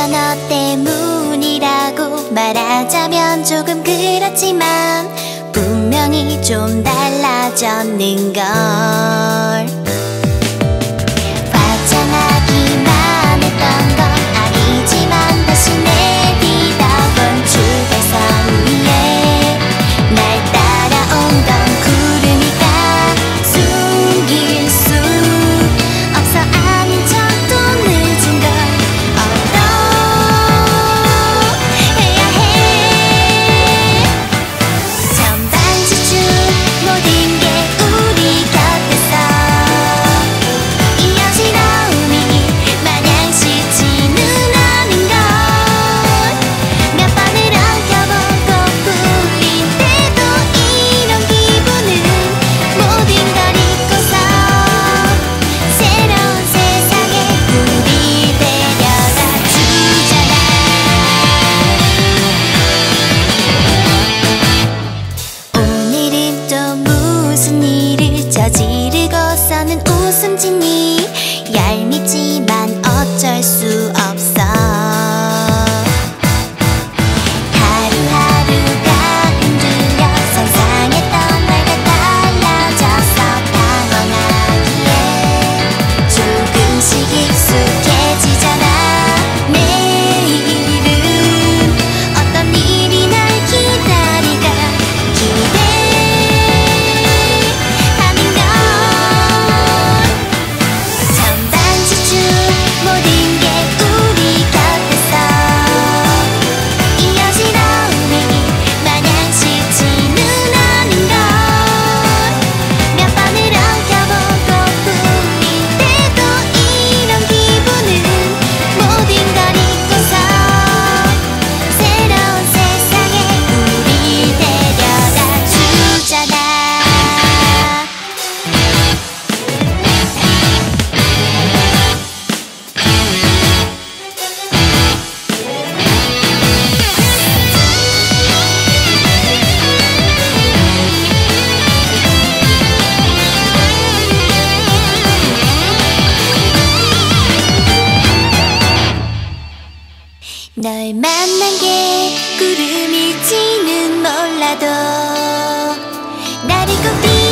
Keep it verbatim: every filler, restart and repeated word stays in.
너 때문이라고 말하자면 조금 그렇지만 분명히 좀 달라졌는걸. 화장하기만 했던 건 아니지만 다시 내리다본 주대선 위에 날 따라온 건 구름이가 숨길 수 없어. 아닌 척도 늦은 걸 어떠해야 해. 전반지축 모든 게 우리 곁에서 이 어지러움이 마냥 쉽지는 않은 걸. 몇 번을 엉켜보고 풀린 때도 이런 기분은 모든 걸 잊고서 새로운 세상에 우리 데려다 주잖아. 오늘은 또 무슨 일을 저지르고서는 웃음 짓니. 얄밉지만 어쩔 수 없어. 하루하루가 흔들려 상상했던 날과 달라져서 당황하기에 조금씩 익숙해지잖아. 내일은 어떤 일이 날 기다릴까 기대하는 걸. 전반지축 모든 게 우리 곁에서 이 어지러움이 마냥 쉽지는 않은 걸. 몇 번을 엉켜보고 풀릴 때도 이런 기분은 모든 걸 잊고서 새로운 세상에 우리 데려다 주잖아. 널 만난 게 구름일지는 몰라도 나를 꼭